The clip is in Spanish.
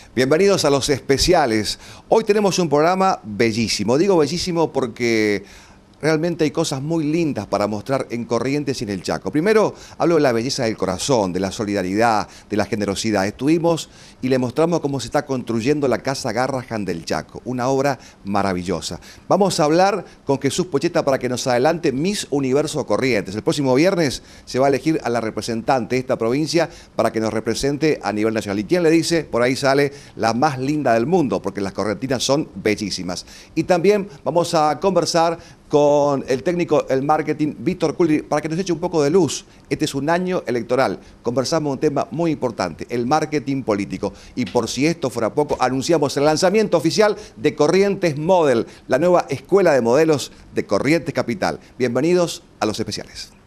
Bienvenidos a Los Especiales. Hoy tenemos un programa bellísimo. Digo bellísimo porque realmente hay cosas muy lindas para mostrar en Corrientes y en el Chaco. Primero, hablo de la belleza del corazón, de la solidaridad, de la generosidad. Estuvimos y le mostramos cómo se está construyendo la Casa Garrahan del Chaco, una obra maravillosa. Vamos a hablar con Jesús Pochetta para que nos adelante Miss Universo Corrientes. El próximo viernes se va a elegir a la representante de esta provincia para que nos represente a nivel nacional. ¿Y quién le dice? Por ahí sale la más linda del mundo, porque las correntinas son bellísimas. Y también vamos a conversar con el técnico del marketing, Víctor Culri, para que nos eche un poco de luz. Este es un año electoral. Conversamos un tema muy importante, el marketing político. Y por si esto fuera poco, anunciamos el lanzamiento oficial de Corrientes Model, la nueva escuela de modelos de Corrientes Capital. Bienvenidos a Los Especiales.